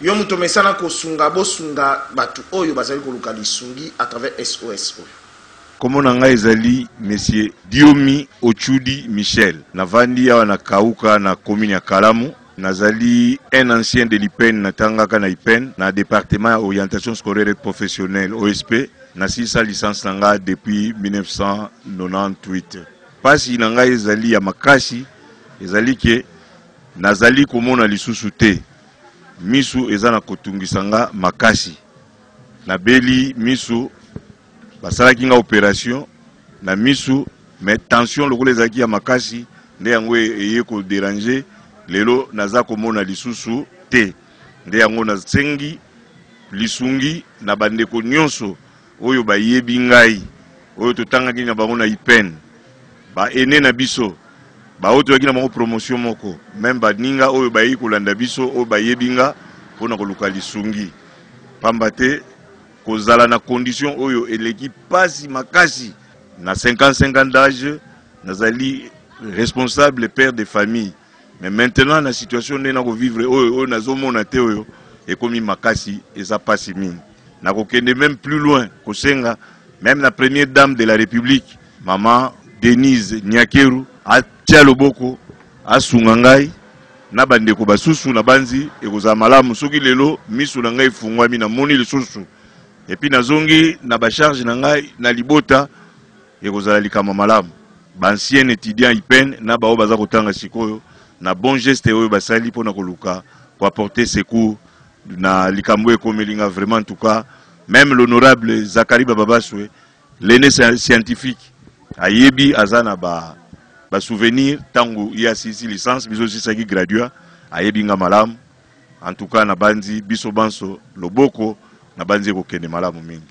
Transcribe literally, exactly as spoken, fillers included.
yo muto mesana ko sunga bo sunga batu oyo bazali ko luka lisungi à travers S O S oyo. Comme on a ezali monsieur Diomi Ochudi Michel navandi awa na kauka na commune ya Kalamu. Nazali un ancien de l'I P E N na tangaka na I P E N na département orientation scolaire et professionnelle O S P na sisa licence nanga depuis mille neuf cent quatre-vingt-dix-huit. Pasi nanga ezali ya makasi ezali ke nazali komona lisusu te misu eza na kotungisanga makasi na beli misu basalaki nga opération na misu mais tension lokola ezalaki ya makasi nde yango eye ko déranger lelo naza komona lisusu te nde yango nasengi lisungi na bandeko nyonso oyo bayebi ngai oyo totangaki na bango na I P E N ba ene na biso ba oyo toyaki na bango promotion moko même baninga oyo bayi kolanda biso oyo bayebi nga mpona koluka lisungi pamba te kozala na condition oyo eleki pasi makasi na cinquante-cinq ans d'âge nazali responsable père de famille. Mais maintenant, la situation n'est pas vivre. Oh, na zomo na te oyo et comme makasi et ça passe mine. Na kokende même plus loin, kosenga même la première dame de la République, maman Denise Nyakeru, a tia loboko, a sungangai, na bande ko basusu na banzi et koza malamu soki lelo misu na ngai fungwa mi na moni lisusu. Et puis na zongi na ba charge na ngai na libota et koza likama malamu. Ba ancien étudiant I P E N na ba obaza kotanga sikoyo. Na bon geste oyo basali pona koluka pour apporter secours na likambo ekomelinga vraiment en tout cas même l'honorable Zakari Bababaswe l'aîné scientifique ayebi azana ba ba souvenir tango ya sisi licence biso sisaki gradua ayebi nga malamu en tout cas na banzi biso banso loboko na banzi ko kende malamu mingi.